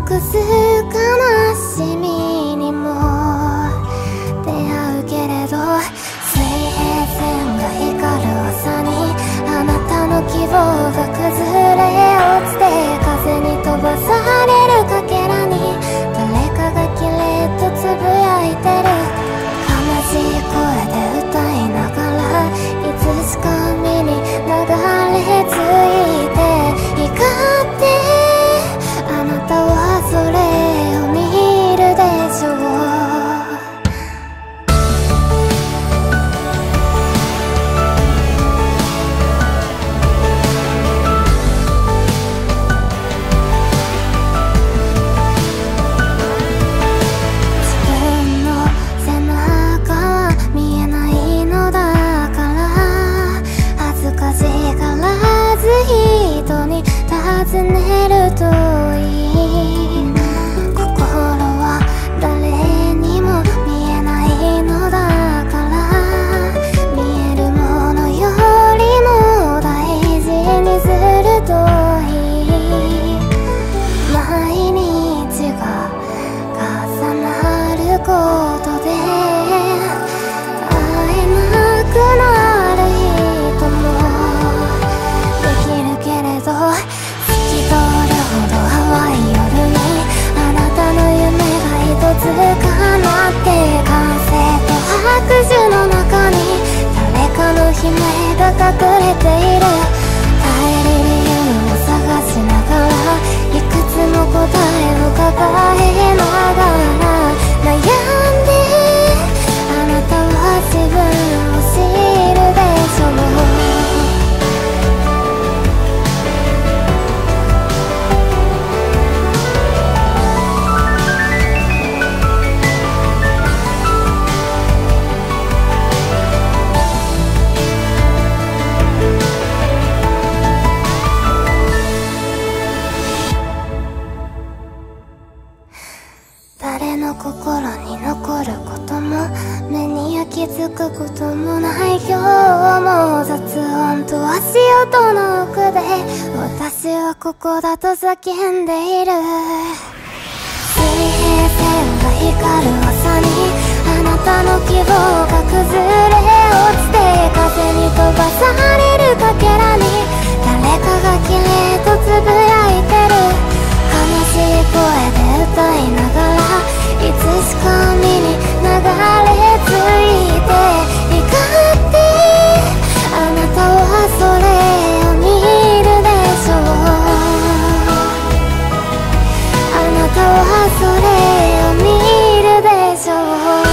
隠す悲しみにも出会うけれど、水平線が光る朝にあなたの希望が崩れ落ちて、風に飛ばされるかけらに誰かがキレッとつぶやいてる。悲しい声で歌いながらいつしか目に流れ着いて、光ってあなたはそれを見るでしょう。尋ねるといい、心は誰にも見えないのだから、見えるものよりも大事にするといい。毎日が重なることで会えなくなる人もできるけれど、通るほど淡い夜にあなたの夢が一つ叶って、歓声と拍手の中に誰かの悲鳴が隠れている。耐える理由を探しながらいくつも答えを抱えながら悩んで、あなたは自分を知るでしょう。誰の心に残ることも目に焼き付くこともない今日も、雑音と足音の奥で私はここだと叫んでいる。水平線が光る朝にあなたの希望が崩れ落ちて、風に飛ばされるかけらに誰かがキレッとつぶやいてる。悲しい声で歌いながらいつしか目に流れ着いて、光ってあなたはそれを見るでしょう。あなたはそれを見るでしょう。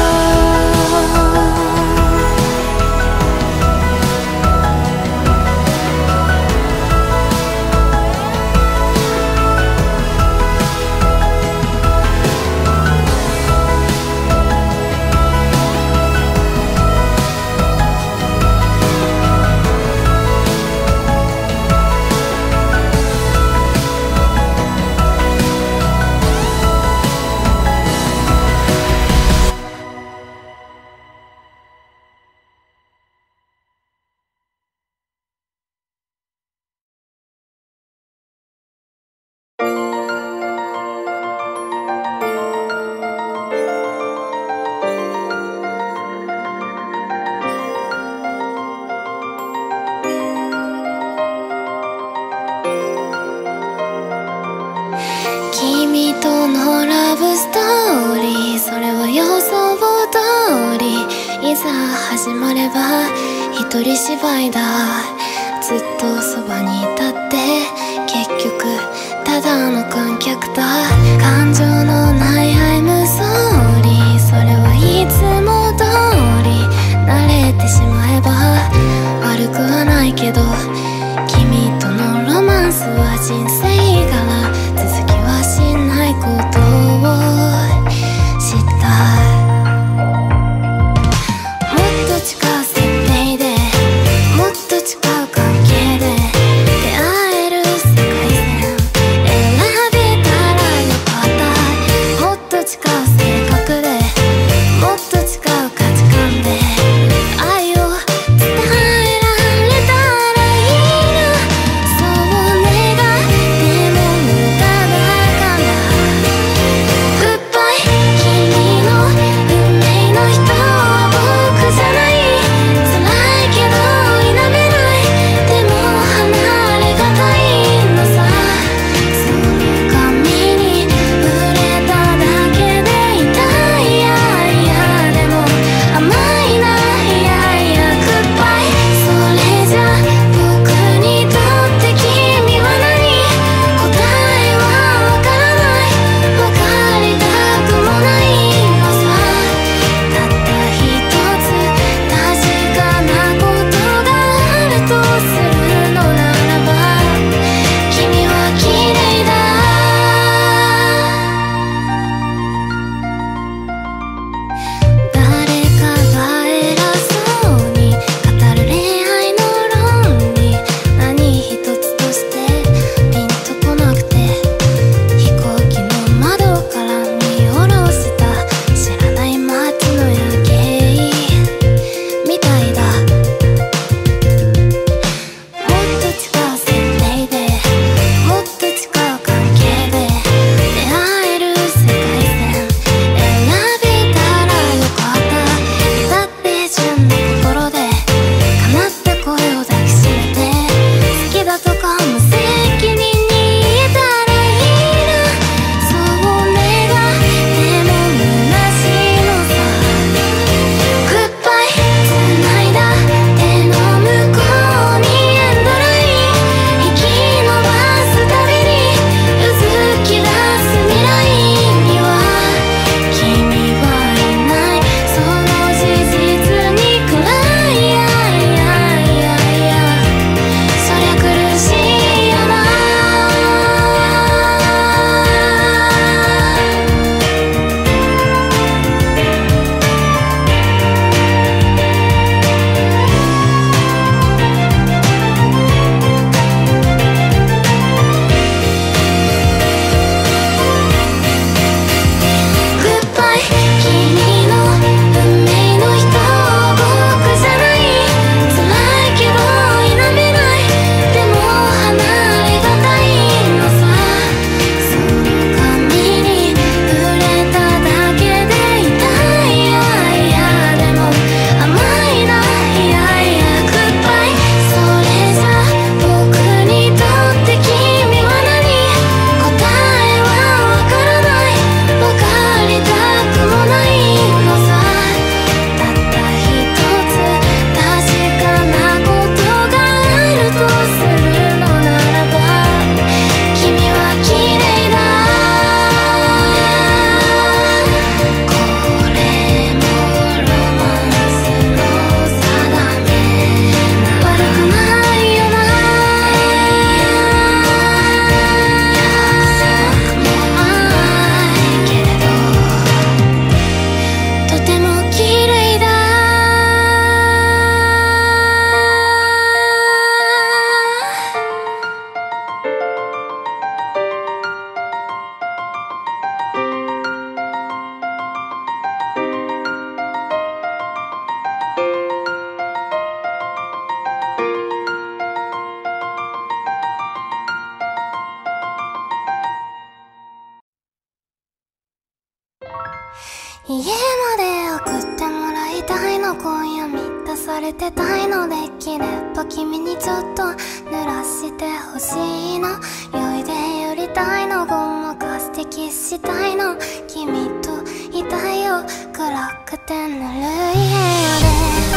君とのラブストーリー、それは予想通り、いざ始まれば一人芝居だ。ずっとそばにいたって結局ただの観客だ。感情のない I'm sorry、 それはいつも通り慣れてしまえば悪くはないけど、君とのロマンスは人生から続きはしないことを知った。もっと近い設定でもっと近い関係で出会える世界線選べたらよかった。もっと近い性格でもっと近い価値観で愛を伝えられたらいいな、そう願って家まで送ってもらいたいの、今夜満たされてたいの、できれば君にちょっと濡らしてほしいの、酔いで寄りたいの、ごまかしてキスしたいの、君といたいよ暗くてぬるい部屋で。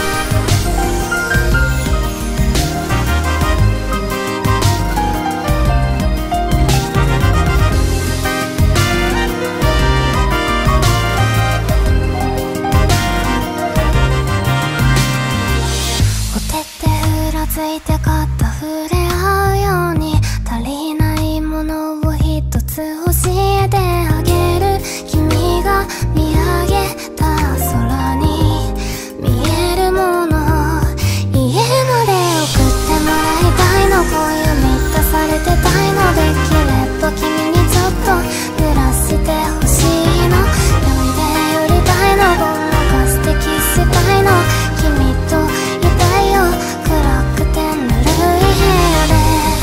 ついて肩触れ合うように、足りないものを一つ教えてあげる、君が見上げた空に見えるもの、家まで送ってもらいたいの、今夜満たされてたいの、できれば君にちょっと濡らしてほしいの、酔いで寄りたいの、ごまかしてキスしたいの、君といたいよ暗くてぬるい部屋で。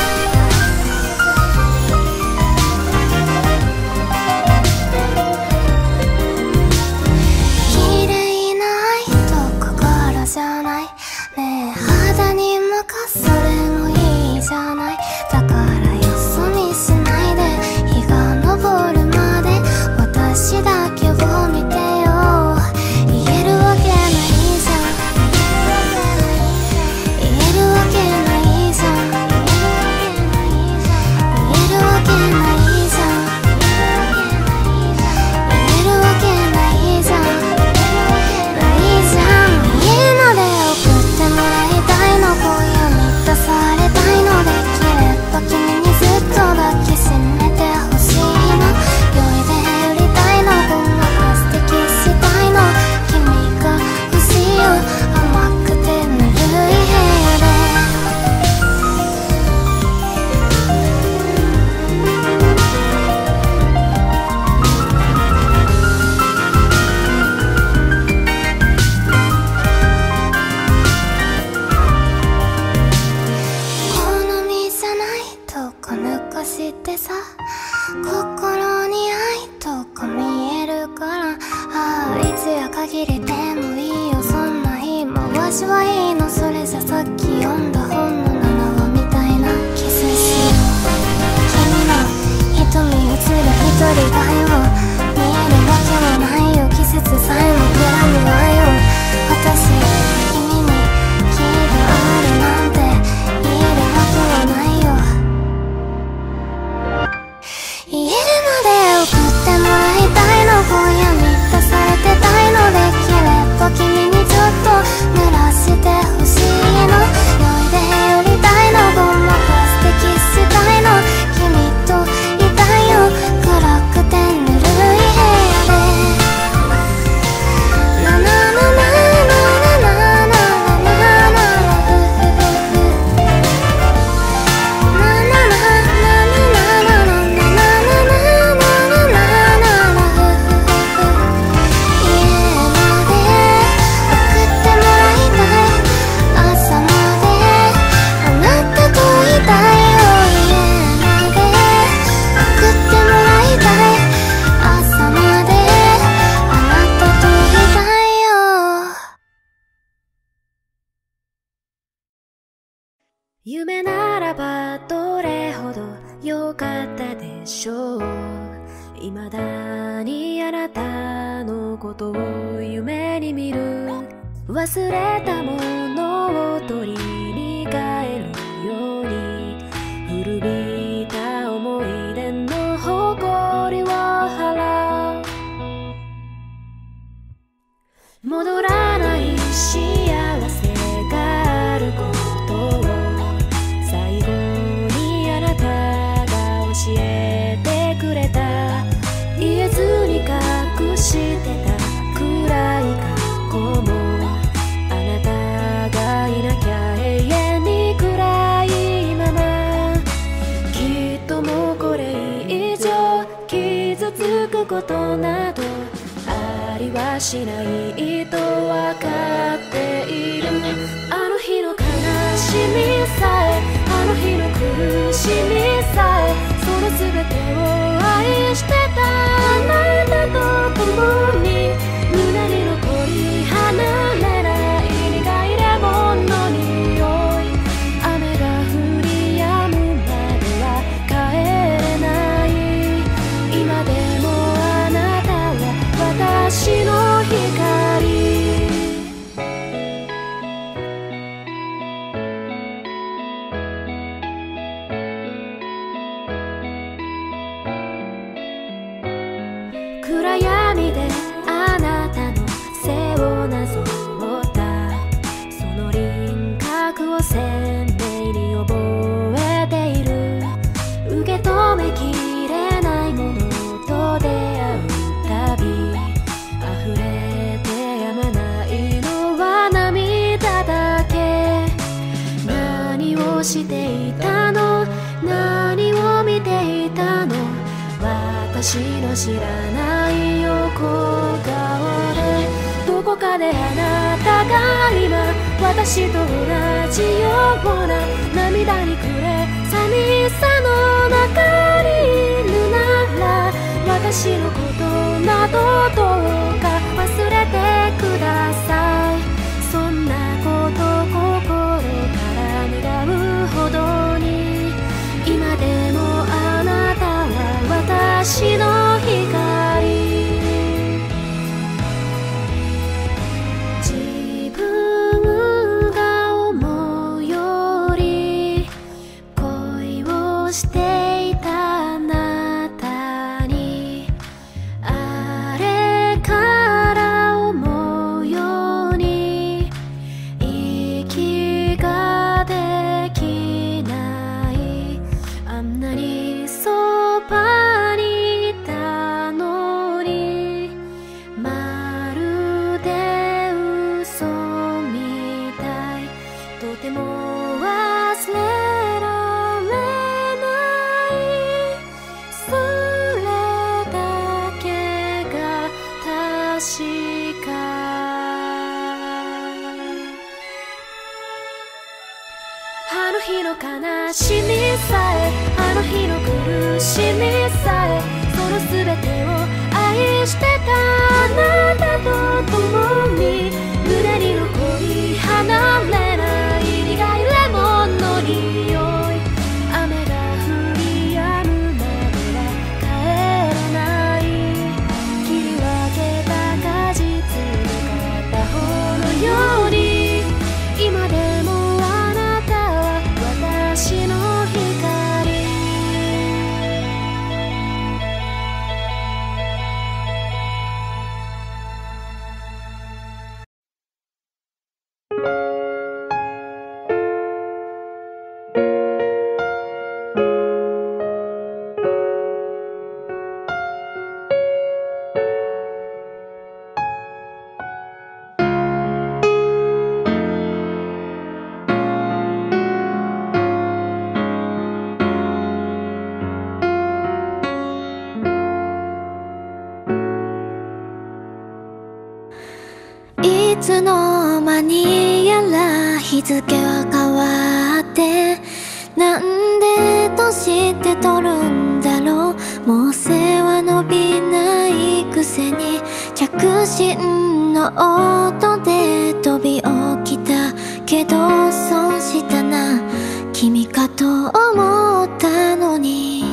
綺麗な愛と心じゃないねえ、肌に任それもいいじゃない、だからよそ見しないで日が昇るまで私だけを見てよ、言えるわけないじゃん、言えるわけないじゃん、言えるわけないじゃん、言えるわけないじゃん、ないじゃん、家まで送ってもらいたいの、今夜満たされたいの、できれば君にずっと抱きしめてほしいの、酔いで寄りたいの、ごまかしてキスしたいの、君が欲しいよ甘くてぬるい部屋で。好みじゃないとか抜かしてさ、心に愛とか見えるから、ああいつや限りでもいいよそんな言い回しはいいの、それじゃさっき読んだ本の7話みたいなキスしよう、君の瞳映る一人がよ見えるわけはないよ、季節さえもグラムはよ、私君に気があるなんて言えるわけはないよ、家まで送ってもらいたいの、今夜満たされてたいの、できれば君にちょっと濡らしてほしいの、酔いで寄りたいの、ごまかしてキスしたいの、君といたいよ暗くてぬるい部屋で。なななななななななな夢ならばどれほど良かったでしょう、未だにあなたのことを夢に見る、忘れたものを取りに帰るように、古びた思い出の誇りを払う、戻らない幸せがあることを最後にあなたが教えてくれた、言えずに隠してた暗い過去も、あなたがいなきゃ永遠に暗いまま、きっともうこれ以上傷つくことなどありはしないとわかっている、あの日の悲しみさえ、あの日の苦しみさえ、その全てを愛してたあなたと共に暗闇であなたの背をなぞったその輪郭を鮮明に覚えている。受け止めきれないものと出会うたび溢れてやまないのは涙だけ。何をしていたの、何を見ていたの、私の知らない横顔でどこかであなたが今私と同じような涙に暮れ寂しさの中にいるなら私のことなどどうか忘れてください。そんなこと心から願うほどに今でもあなたは私の光。自分が思うより恋をしていたあなたにあれから思うように息ができない。あんなにそばにいたのにまるで嘘みたい。とても忘れられないそれだけが確か。あの日の悲しみさえあの日の苦しみさえその全てを愛してたあなたと共に胸に残り離れない苦いレモンの匂い。雨が降り止むまでは帰らない。切り分けた果実の片方のように今でもあなたは私の光。 いつの間にやら日付は変わってなんで年って取るんだろう。もう背は伸びないくせに着信の音で飛び起きたけど損したな君かと思ったのに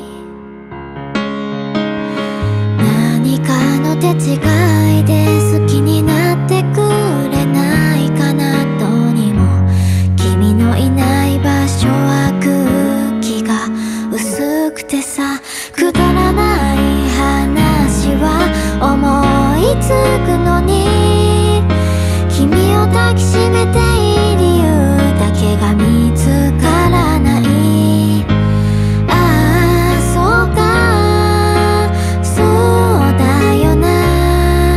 何かの手違いで好きになってくれないかなどうにも君のいない場所は空気が薄くてさくだらない話は思いつくのに君を抱きしめていい理由だけが見つからない。ああそうかそうだよな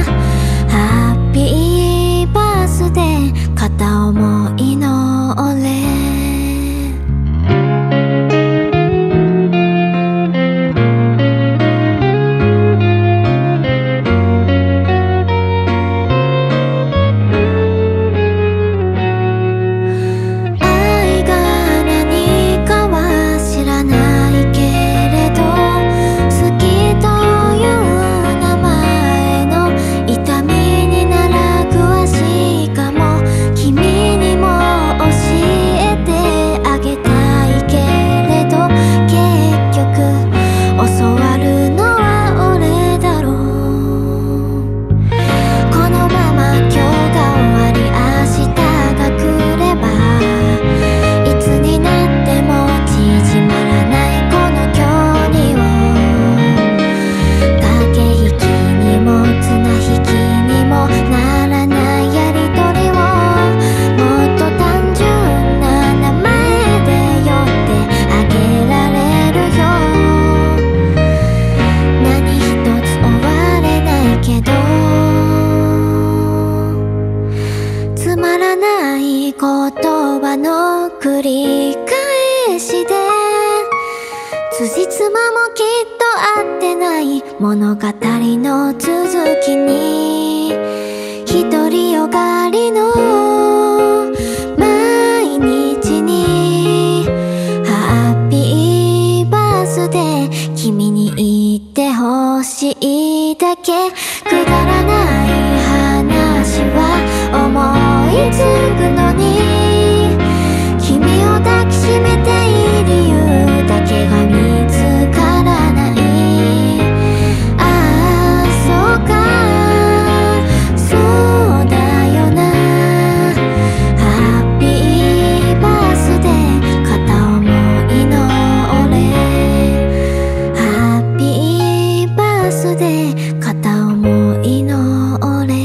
物語の続きに独りよがりの毎日にハッピーバースデー君に言ってほしいだけくだらない話は思いつくのに君を抱きしめていい理由だけが見つからないああそうかそうだよなハッピーバースデー片思いの俺ハッピーバースデー片思いの俺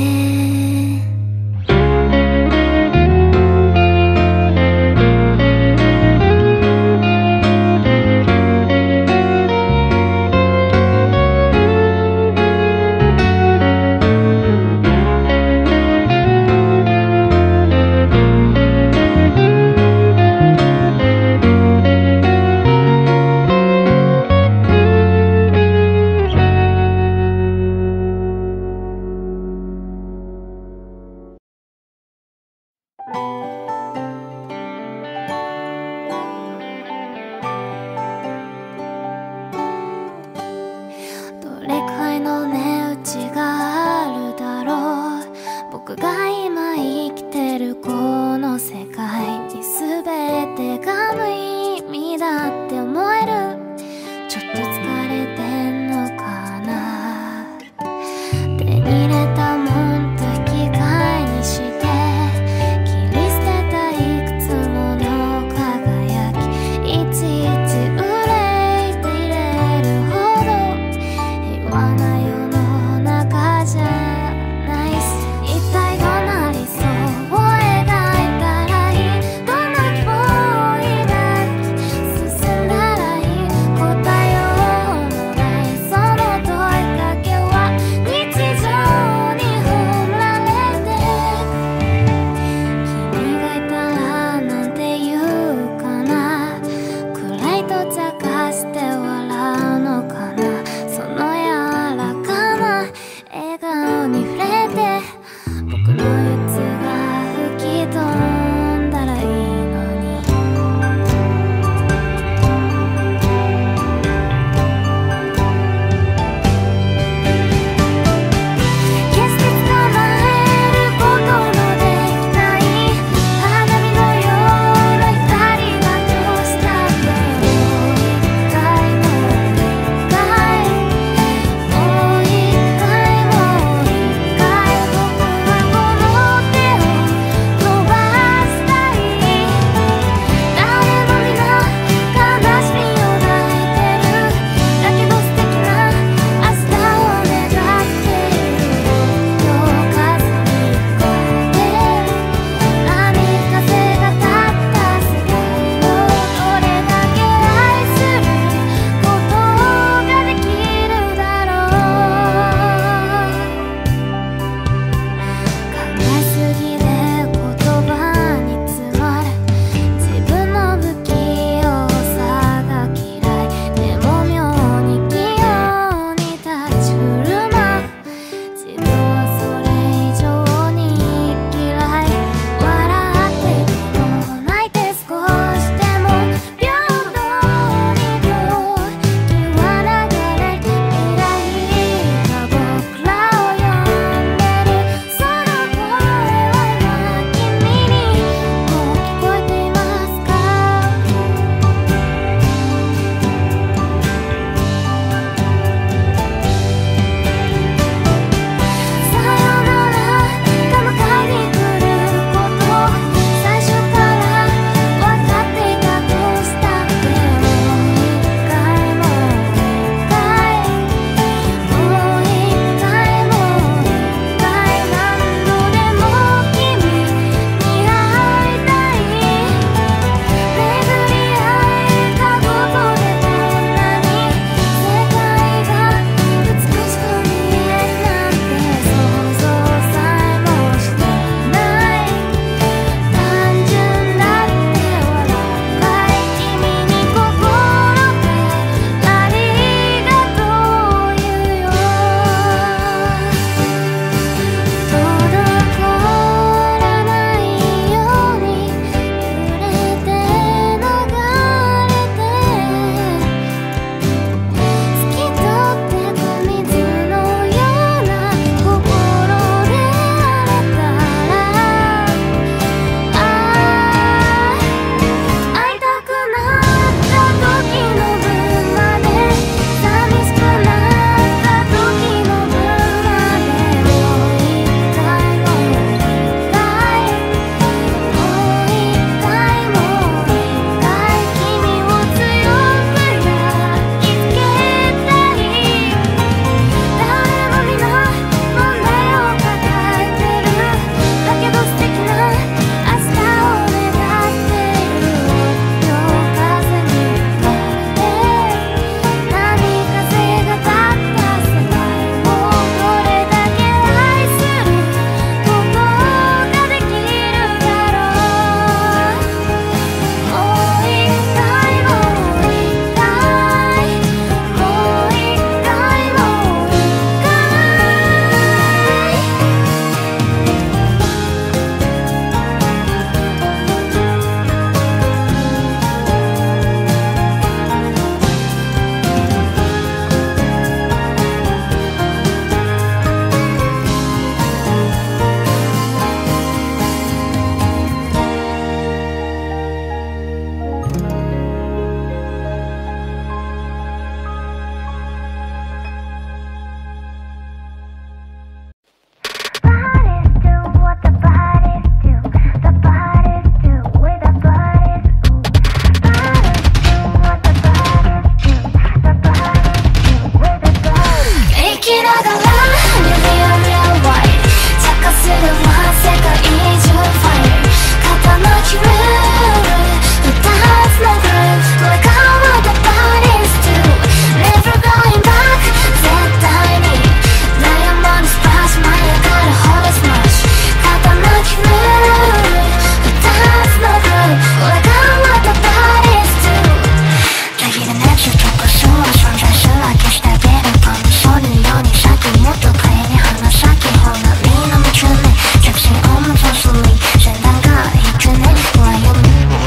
きながら Real real white 茶化するは世界中 Fire 肩のきルール2つのグループこれから What the bodies do Never going back 絶対に Diamond splash 舞い上がる Holy smash 肩のきルール2つのグループこれから What the bodies do たぎる熱中特殊は存在すら消してあげるかもそれより先もっと帰り花咲きほらみんな夢中ね着信音もさすり先端が必要ねほらよ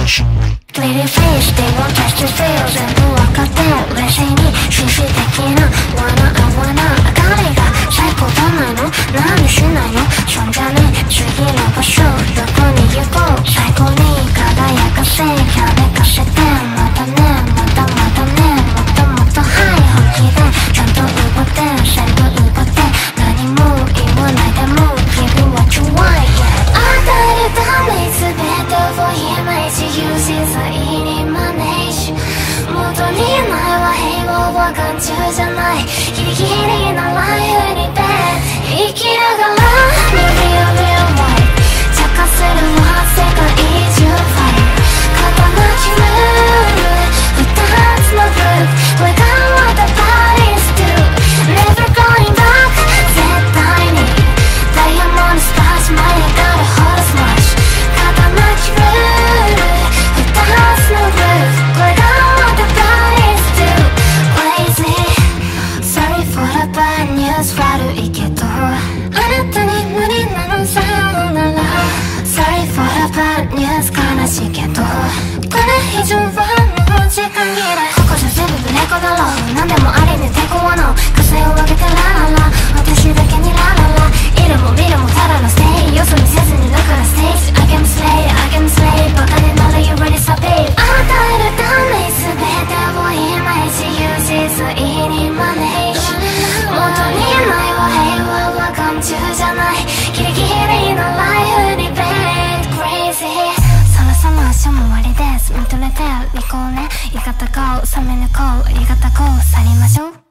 Pretty face でも Test to feel 全部わかってる冷静に紳士的なwanna I wanna 明かりが最高じゃないのなんでしないのそんじゃね次の場所どこに行こう最高に輝かせやめかせてまたねまたまたねもっともっとはい本気でちゃんと奪って全部奪って何も言わないでも Give me what you want yeah 与えるため全てをイメージ Use さいにマネージ元にないは平和は眼中じゃないギリギリなライフにベッ生きながら Real real white 茶化するは世界中 Fire 肩のきルール2つのグループ We got what the bodies do Never going back 絶対に Diamond splash 舞い上がる Holy smash 肩のきルール2つのグループ We got what the bodies do Crazy Sorry for the bad news 悪いけどあなたに無理なのさよなら Sorry for the bad news 悲しいけどこれ以上はもう時間切れここじゃ全部ブレコだろ何でもありに抵抗はの風を上げてラララ私だけにラララいるも見るもただのステイよそ見せずにだからステージ I can slay I can slay バカになる You ready stop it 与えるため全てをイメージ Use さいにマネージ元にないは平和は眼中じゃないギリギリのライフにベッド Crazy そろそろ足も終わりです見とれて離婚ね言い方こう冷め抜こう言い方こう去りましょう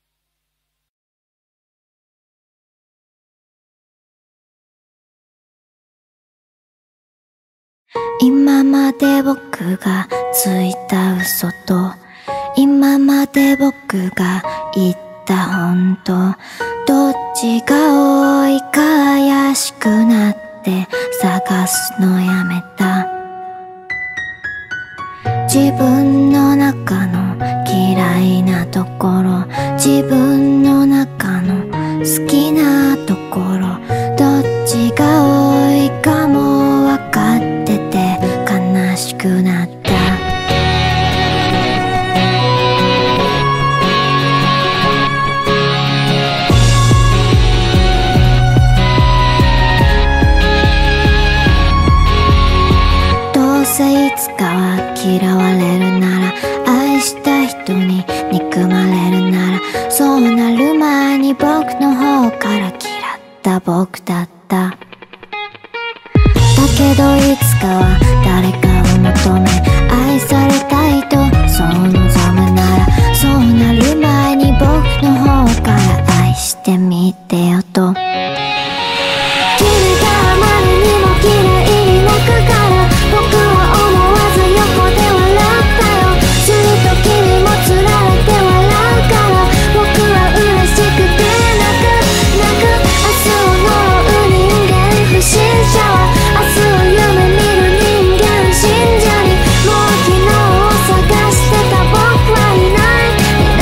今まで僕がついた嘘と今まで僕が言った本当どっちが多いか怪しくなって探すのやめた自分の中の嫌いなところ自分の中の好きなところどっちが多いかも分かってて悲しくなったどうせいつかは嫌われるなら愛した人に憎まれるならそうなる前に僕の方から嫌った僕だっただけどいつかは誰かを求め愛されたいとそう望むならそうなる前に僕の方から愛してみてよと君があまりにも綺麗に泣くから僕は思わず横で笑ったよすると君もつられて笑うから僕は嬉しくて泣く明日を呪う人間不審者は明日を夢見る人間信者にもう昨日を探してた僕はいない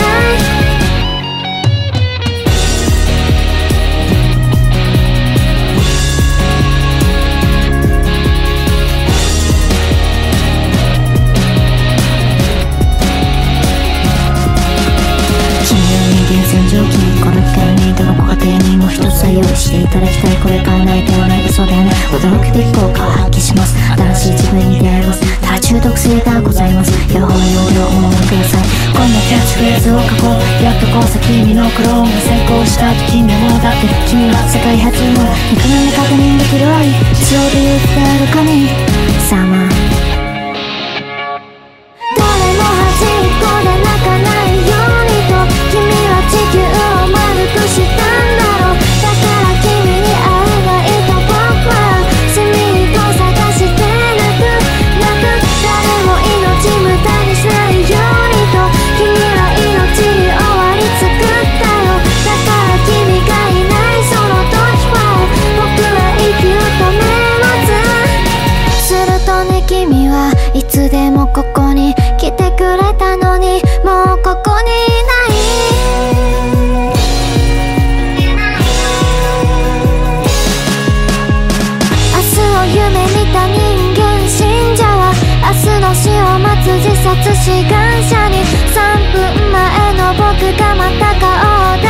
用意していただきたいこれから泣いてはない嘘だよね驚くべき効果を発揮します新しい自分に出会いますただ中毒性がございます両方容量お守りくださいこんなキャッチフレーズを書こうやっとこう先にのクローンが成功した時にもだって君は世界初の肉眼で確認できる愛必要で言ってある神様誰も端っこで泣かないようにと君は地球を丸くして殺志願者に3分前の僕がまた顔を出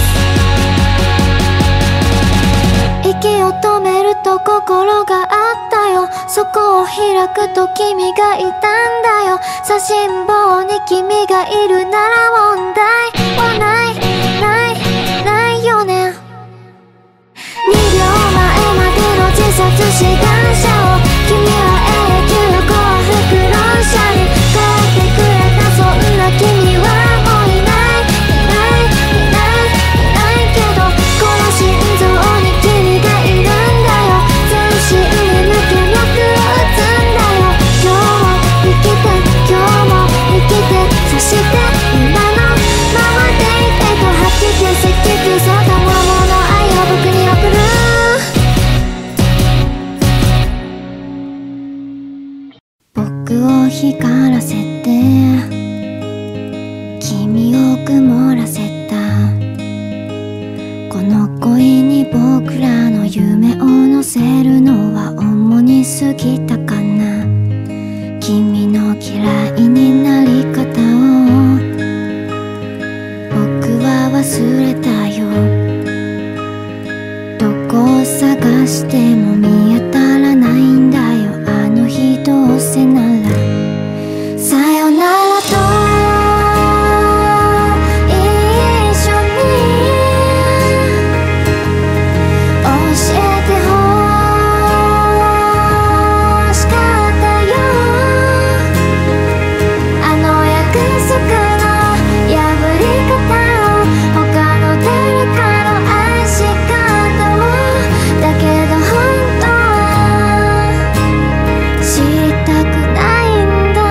す。息を止めると心があったよ。そこを開くと君がいたんだよ。写真簿に君がいるなら問題はないよね。2秒前までの自殺志願者を君は永久語は副論者に変えてくれた。そんな君はもういないけど、この心臓に君がいるんだよ。全身に抜け脈を打つんだよ。今日も生きて今日も生きて、そして今のままでいてと吐き気赤気そのもの愛を僕に送る。僕を光らせて君を曇らせた。この恋に僕らの夢を乗せるのは重に過ぎたかな。君の嫌いになり方を僕は忘れたよ。どこを探しても見当たらないんだよ。あの日どうせならさよならと一緒に教えてほしかったよ。あの約束の破り方を他の誰かの愛し方を。だけど本当は知りたくないんだ。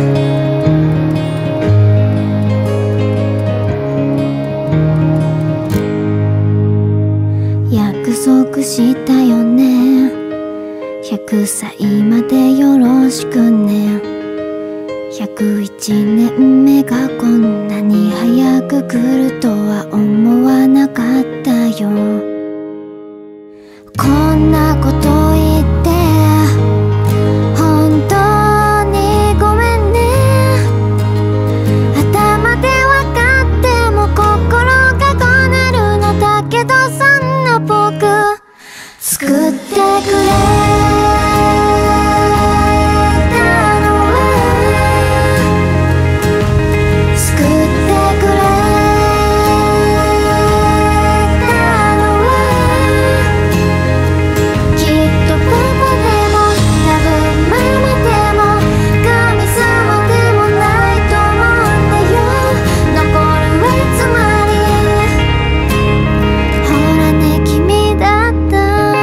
約束したよね。100歳までよろしくね。101年目がこんなに早く来るとは思わなかったよ。こんなこと言って本当にごめんね。頭でわかっても心がごねるのだけど、そんな僕作ってくれたのは救ってくれたのはきっとパパでも多分ママでも神様でもないと思うんだよ。残るはつまりほらね君だった。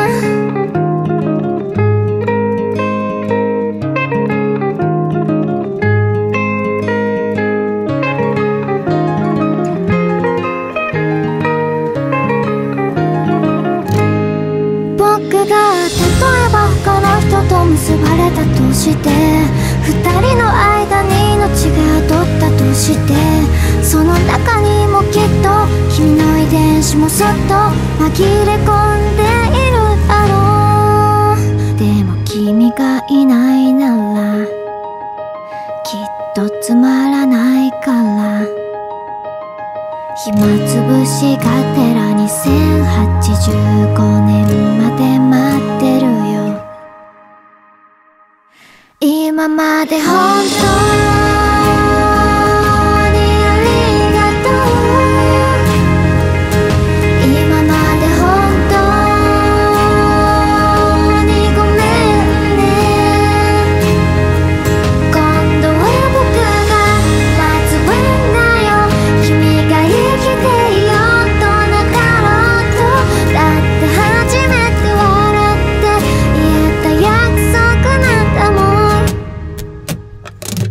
僕が例えば他の人と結ばれたとして、二人の間に命が宿ったとして、その中にもきっと君の遺伝子もそっと紛れ込んでいるだろう。でも君がいないならきっとつまらないから、暇つぶしがてら2085年まで待ってるよ。今まで本当にありがとう。今まで本当にごめんね。今度は僕が待つ番だよ。君が生きていようとなかろうと。だって初めて笑って言えた約束なんだもん。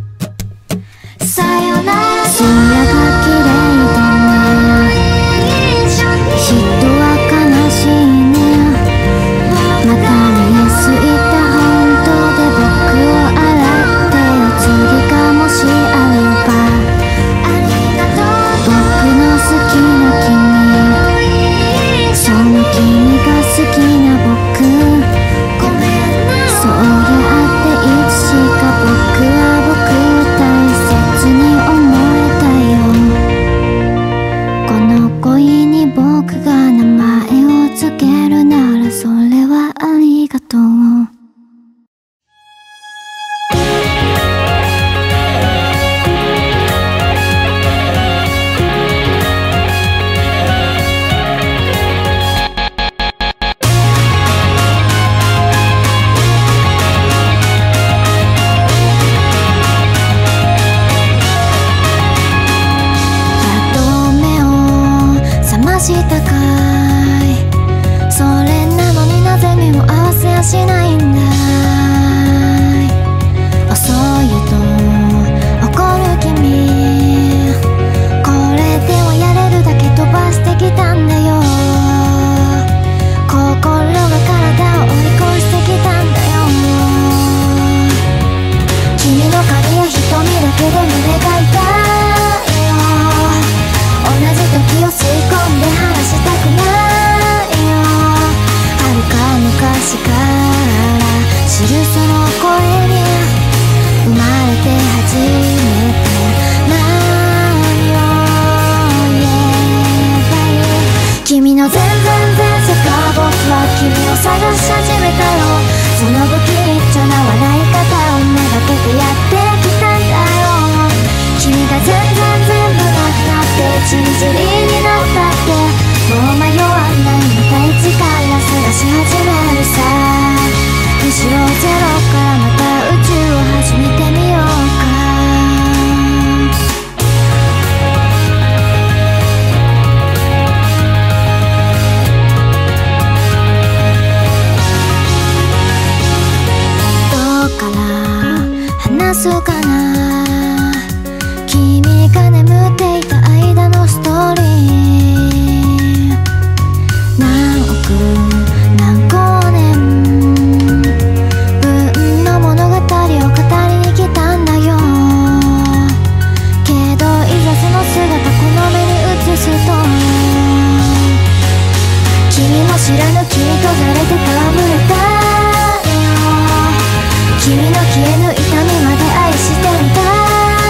僕が名前を付けるならそれはありがとう。したかい。それなのになぜ目を合わせやしないんだい。遅いよと怒る君、これではやれるだけ飛ばしてきたんだよ。心が体を追い越してきたんだよ。君の髪や瞳だけで胸が痛いよ。同じ時を吸い込んで離したくないよ。遥か昔から知るその声に生まれて初めて何を言えばいい。君の全世界、僕は君を探し始めたよ。その不吉祥な笑い方をめがけてやってきたんだよ。君が全部なくなってちりぢりになったってもう迷わない。また一から探し始めるさ。むしろゼロからまた宇宙を始めてみようか。どうから話すかな。君が眠っていた間のストーリー、何億何光年分の物語を語りに来たんだよ。けどいざその姿この目に映すと、君も知らぬ君とざれて戯れたよ。君の消えぬ痛みまで愛してみたい。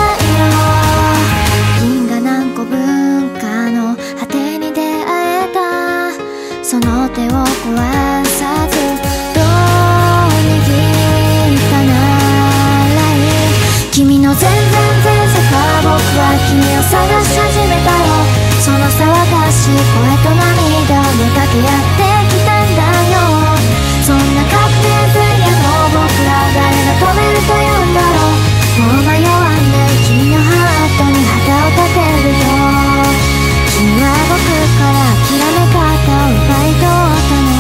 その手を壊さずどう握ったならいい。君の全世界、僕は君を探し始めたよ。その騒がしい声と涙をめがけやってきたんだよ。そんなカプテン前夜の僕ら誰が止めるというんだろう。もう迷わない君のハートに旗を立てるよ。君は僕から諦め方を奪い取ったの。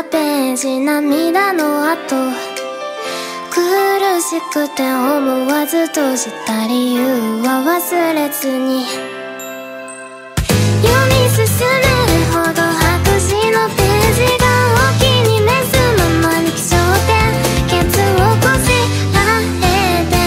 なページ、涙の跡、苦しくて思わず閉じた理由は忘れずに、読み進めるほど白紙のページがお気に召すままに気象点ケツをこしらえて、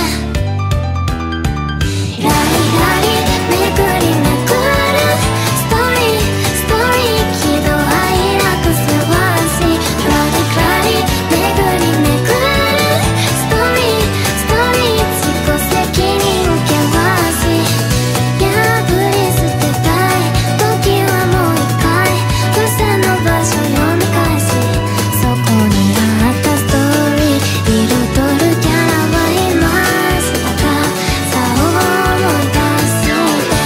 ラリラリめくりめくるストーリーストーリー、喜怒哀楽せわし、ラリラリめくりめくるストーリーストーリー、自己責任受けわし、破り捨てたい時はもう一回付箋の場所読み返し、そこにあったストーリー彩るキャラはいましたか、さあ思い出して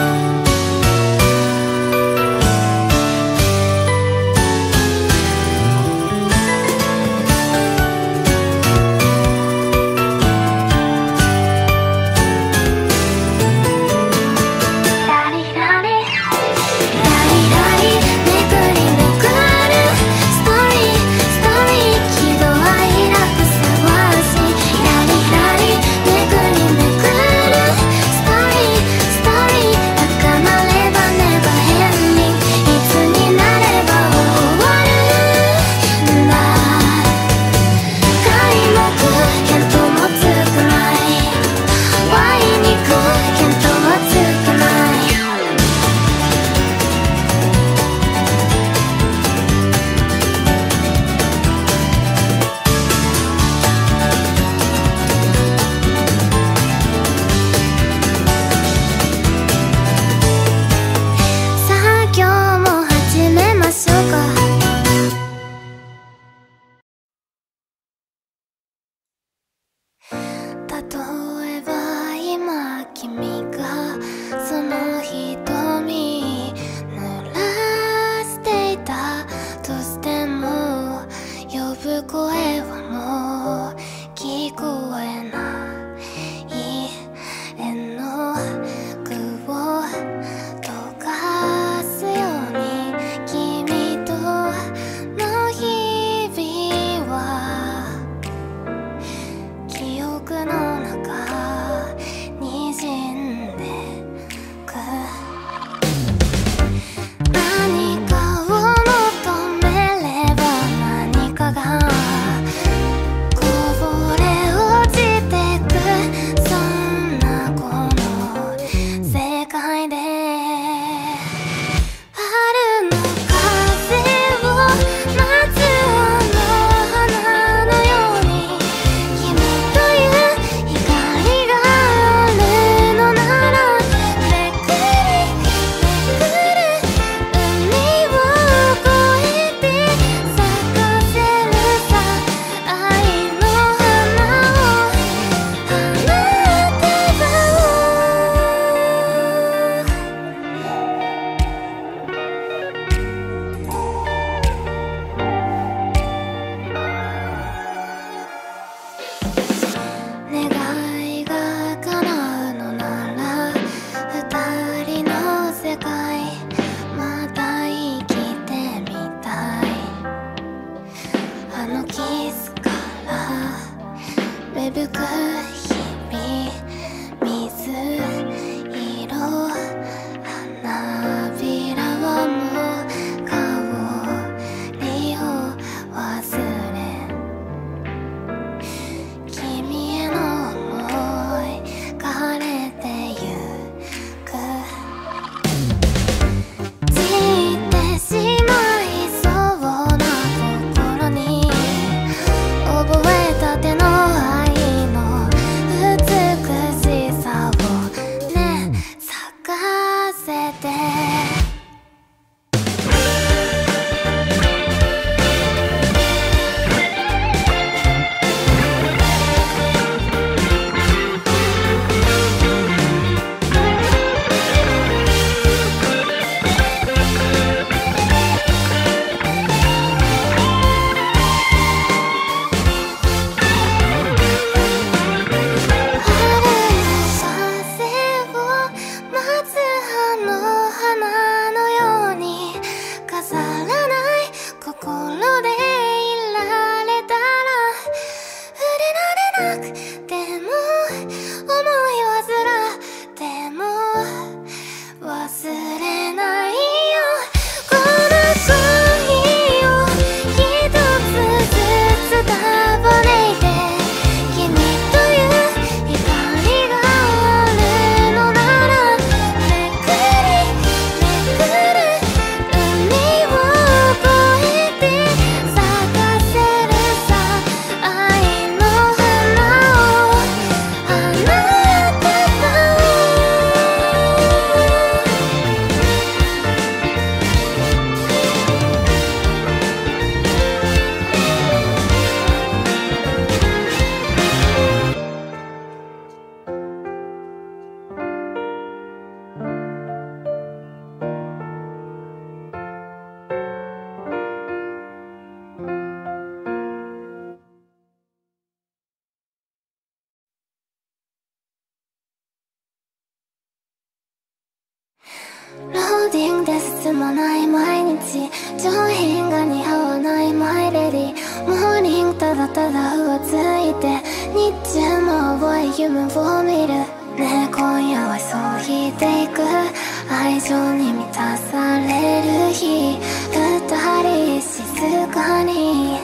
ラリラリラリラリめくりめくるストーリーストーリー、喜怒哀楽せわし、ラリラリめくりめくるストーリーストーリー、高まればねばエンディング、いつになれば終わるんだ、開幕見当もつくないワイに行く見当はつくない、さあ今日も始めましょうか。例えば今君がその瞳濡らしていたとしても、呼ぶ声はもう聞こえない、絵の具を溶かすように君との日々は記憶の中にじんでく、何かを求めれば何かがこぼれ落ちてく、そんなこの世界で春の風を待つあの花のように、君という光があるのなら、めくりめくる海を越えて咲かせるさ、愛の花を花束願いが叶うのなら、二人の世界また生きてみたい、あのキスから芽吹く日々、水色花びらはもう香りを忘れ、君への想い枯れてゆく、散ってしまいそうな心に覚えたての愛の美しディングで進まない毎日、上品が似合わないマイレディ。モーニングただただ浮ついて、日中も淡い夢を見る。ねえ今夜はそう引いていく、愛情に満たされる日、二人静かに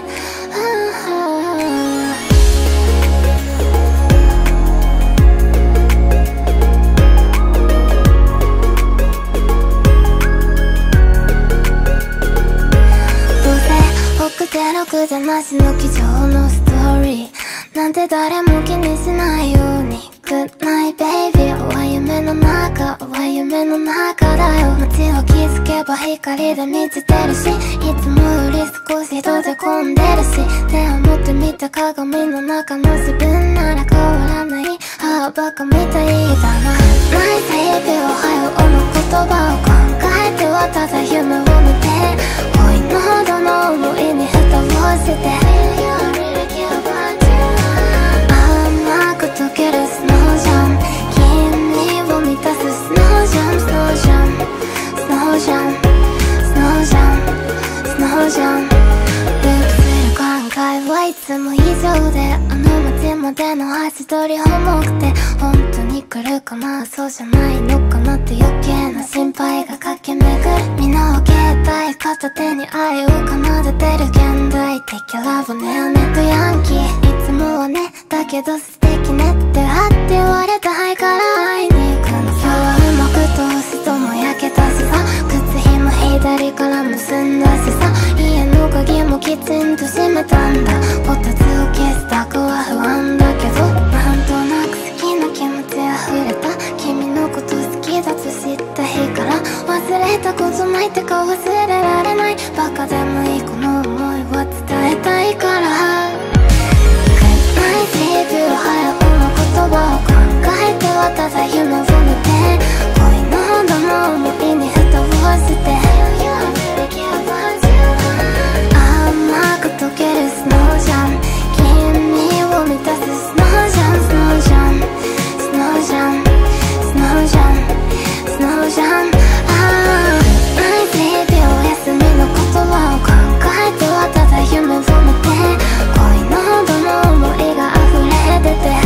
6じゃなしの机上のストーリーなんて誰も気にしないように。Good night baby は夢の中は夢の中だよ。街を気づけば光で満ちてるし、いつもより少し閉じ込んでるし、手を持ってみた鏡の中の自分なら変わらない。ああバカみたいだな。ナイス日々を早うの言葉を考えてはただ夢を見て、恋のほどの思いに蓋をして甘く溶けるスノージャン、君を満たすスノージャン、スノージャン、スノージャン、スノージャン、スノージャン。ループする考えはいつも以上で、あの街までの足取り重くて、本当に来るかなそうじゃないのかなって余計な心配が駆け巡る。みんなを携帯片手に愛を奏でてる現代的ラブね。アメとヤンキーいつもはね、だけど素敵ねってあって言われたいから会いに行くの。今日はうまく通すとも焼けたしさ、靴ひも左から結んだしさ、家の鍵もきちんと閉めたんだ。こたつを消したくは不安だけど、なんとなく好きな気持ち溢れた。君のこと好きだと知った日から忘れたことないってか忘れられない。バカでもいいこの思いは伝えたいから。Good night baby 早くの言葉を考えてはただ夢を見て、恋のほどの思いに蓋をして甘く溶けるスノージャン、君を満たすスノージャン、スノージャン、スノージャン、スノージャン、スノージャン。ナイス日々お休みの言葉を考えてはただ夢を見て、恋のほどの思いが溢れ出て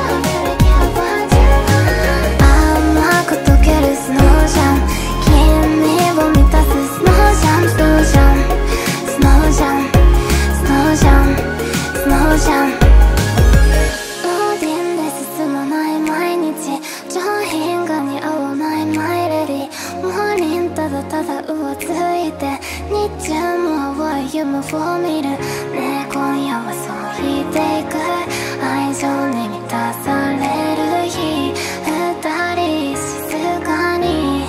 甘く溶けるスノージャン、君を満たすスノージャン、スノージャン、スノージャン、スノージャン、スノージャン。オーディンで進まない毎日、上品が似合わないマイレディ。モーニングただただ浮ついて、日中も淡い夢を見る。ねえ今夜はそう引いていく、愛情に満たされる日、二人静かに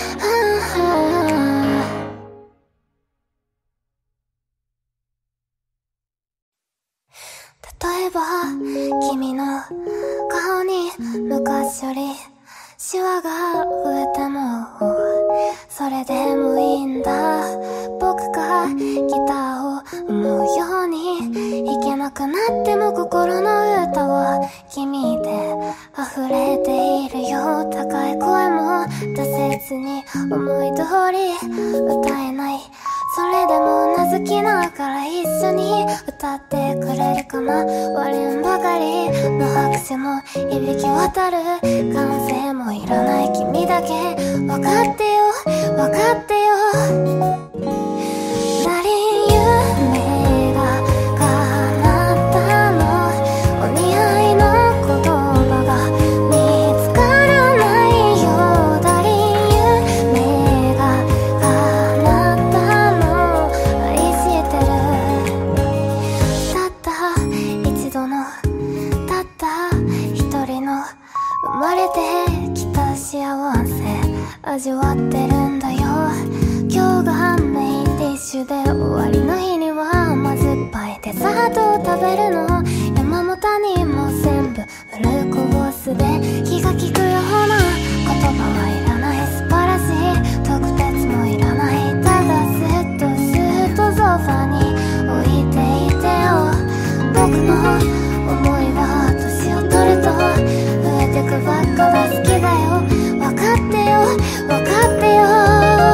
例えば君の顔に昔よりシワが増えてもそれでもいいんだ。僕がギターを思うように弾けなくなっても心の歌は君で溢れているよ。高い声も出せずに思い通り歌えない、それでもうなずきながら一緒に歌ってくれるかな。割れんばかりの拍手も響き渡る、歓声もいらない君だけ分かってよ分かってよ。誰夢が叶ったの、お似合いの言葉が見つからないよ。誰夢が叶ったの愛してる。たった一度のたった一人の生まれてきた幸せ味わってるんだよ。今日がメインディッシュで終わりの日には甘酸っぱいデザートを食べるの。山も谷も全部フルコースで気が利くような言葉はいらない、素晴らしい特別もいらない、ただスッとソファに置いていてよ。僕の思いは年を取ると増えてくばっかが好きだよ。分かってよ分かってよ。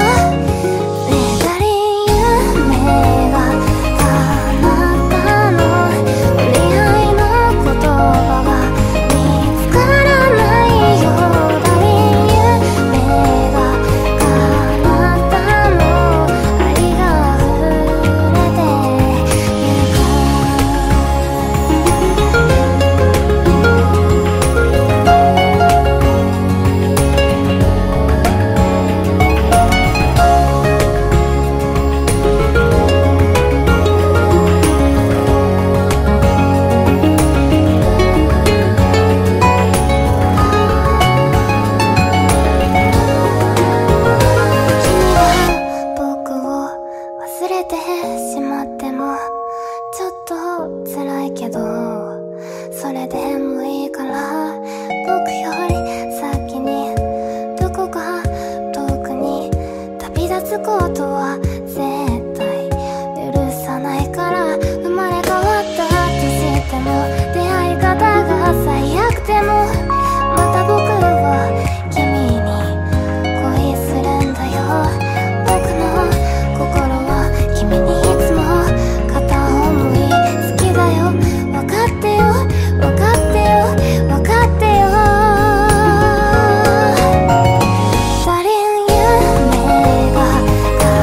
つことは絶対許さないから、生まれ変わったとしても出会い方が最悪でもまた僕は君に恋するんだよ。僕の心は君にいつも片思い好きだよ。分かってよ分かってよ分かってよ。足りん夢が叶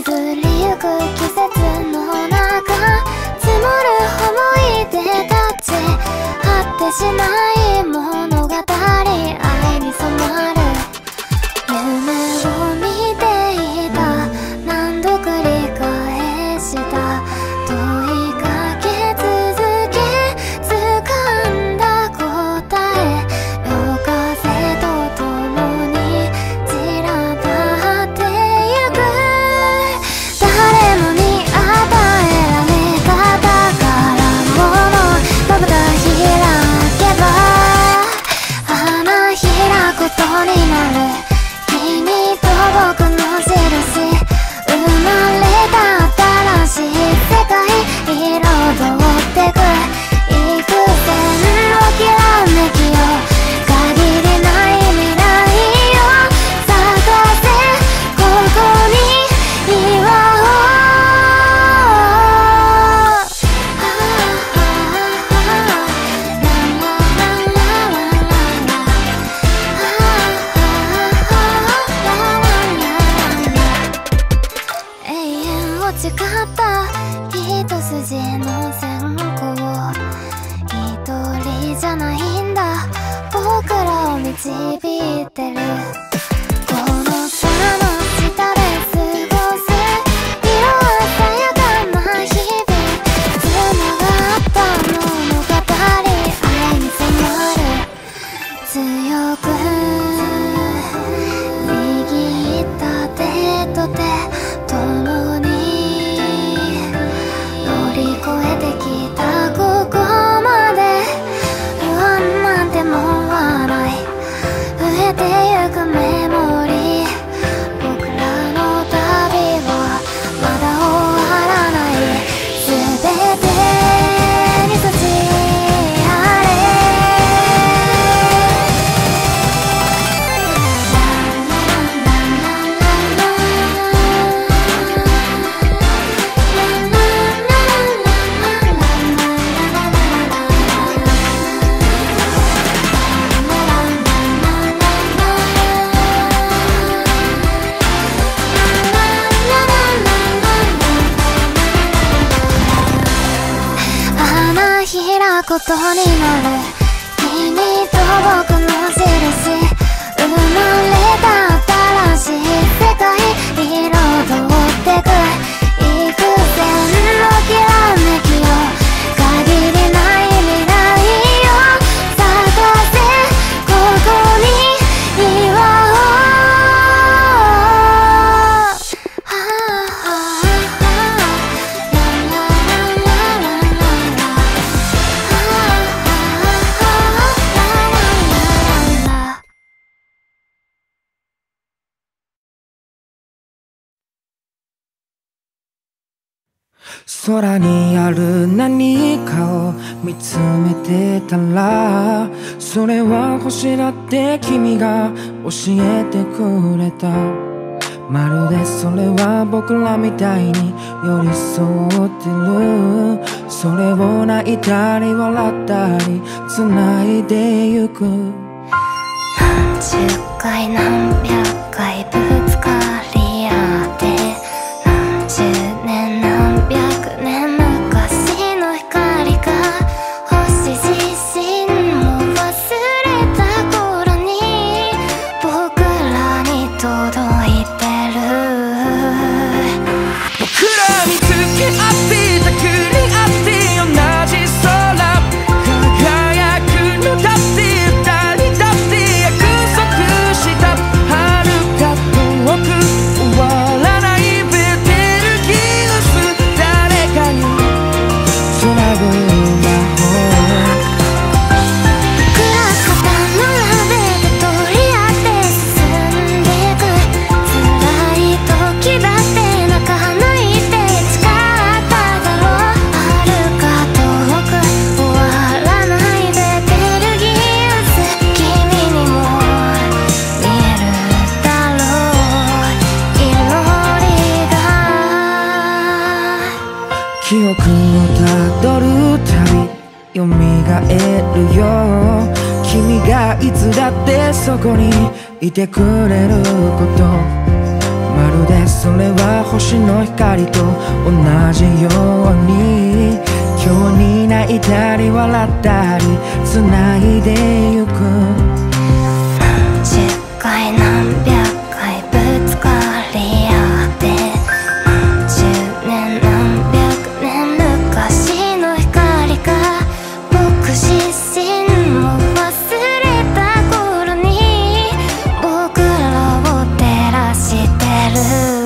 巡りゆく季節の中、積もる思い出たち、果てしない物語、愛に染まる夢を見ていた、何度繰り返した問いかけ続け、掴んだ答え、夜風と共に散らばってゆく、誰もに与えられた宝物、まぶた開けば花開くことになる、君と僕の印、生まれた新しい世界、彩ってく幾千のきらめきを、限りない未来を探せ、ここに岩を永遠を誓った一筋の線香、一人じゃないんだ、僕らを導いてる、この空の下で過ごす色鮮やかな日々、繋がった物語、愛に染まる、強く握った手と手、共に乗り越えてきたここまで、不安なんてもんはない、増えてゆくメモリー、僕らの旅はまだ終わらない、全てに立ちあれ、花開くことになる、君と僕の印、生まれた新しい世界、彩ってく幾千のきらめきを、限りない未来を探せ、ここに岩を空にある何かを見つめてたら、それは星だって君が教えてくれた、まるでそれは僕らみたいに寄り添ってる、それを泣いたり笑ったり繋いでゆく、 何十回何百回ぶつかり合って、何十年何百年昔の光が星自身も忘れた頃に僕らに届いてる、 僕ら見つけ合ってたくり合って同じ空、輝くのだって二人だって約束した遥か遠く終わらないベテルギウス、誰かにつなぐ魔法、 クラス肩並べて取り合って進んでいく、辛い時だって泣かないって誓っただろう、遥か遠く終わらないベテルギウス、君にも見えるだろう、祈りが記憶をたどるたび蘇るよ、君がいつだってそこにいてくれること、 まるでそれは星の光と同じように今日に泣いたり笑ったり繋いでゆく 10回何百回ぶつかり合って10年何百年昔の光が僕自身を忘れた頃に僕らを照らしてる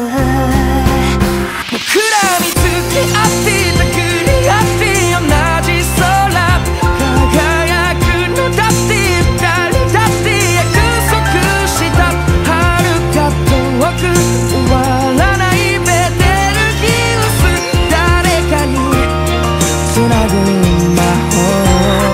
僕ら見つけ合ってたくり合って同じ空輝くのだって二人だって約束した遥か遠く終わらないベテルギウス誰かにつなぐ魔法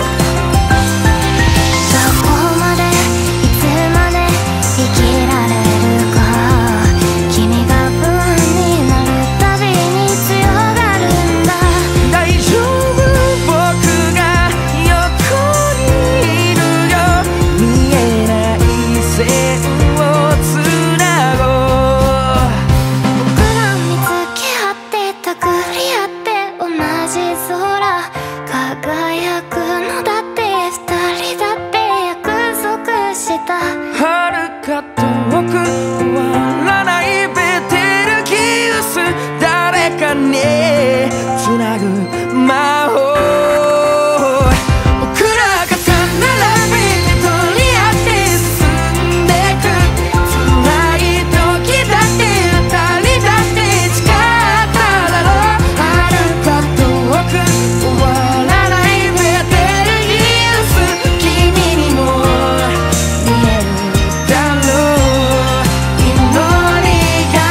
どこまでいつまで生きられるか君が不安になるたびに強がるんだ大丈夫僕が横にいるよ見えない線をつなごう僕ら見つけ合ってたくり合って同じ空輝くのだって二人だって約束した遥か遠く終わらないベテルギウス誰かにつなぐ魔法僕らが並べて取り合って進んでく辛い時だって二人だって誓っただろう遥か遠く終わらないベテルギウス君にも見えるだろう祈りが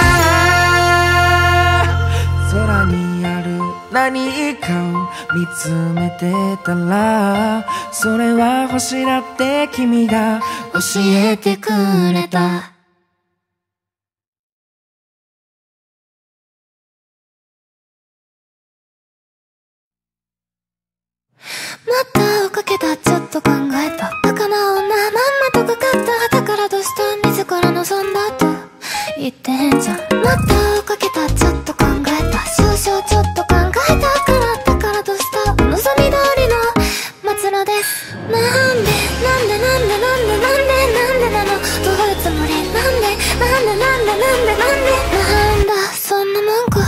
空にある何かを見つめてたらそれは星だって君が教えてくれたまたをかけたちょっと考えたバカな女まんまとかかっただからどうした自ら望んだと言ってんじゃんまたをかけたちょっと考えた少々ちょっと考えたからだからどうしたお望み通りの末路ですなんでなんでなんでなんでなんでなんでなのどういうつもりなんでなんでなんでなんでなんだそんなもんか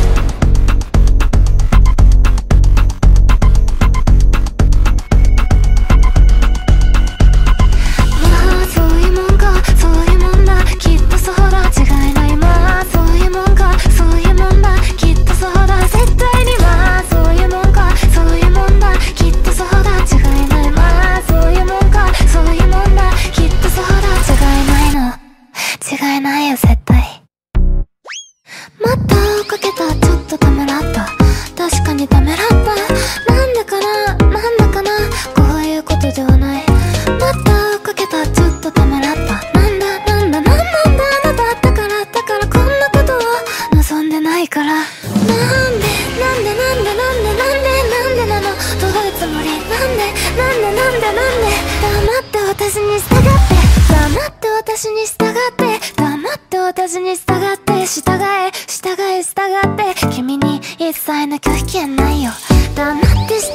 そういうもんかそういうもんだきっとそうだ違いないまあそういうもんかそういうもんだきっとそうだ絶対にまあそういうもんかそういうもんだきっとそうだ違いないまあそういうもんかそういうもんだきっとそうだ違いないの違いないよ絶対またをかけたちょっとためらった確かにためらったなんでかななんだかなこういうことではないまたをかけたちょっとためらったなんだなんだなんなんだあなただからこんなことを望んでないからなんでなんでなんでなんでなんでなんでなのどういうつもりなんで黙って私に従って黙って私に従って黙って私に従って従って君に一切の拒否権ないよ黙って従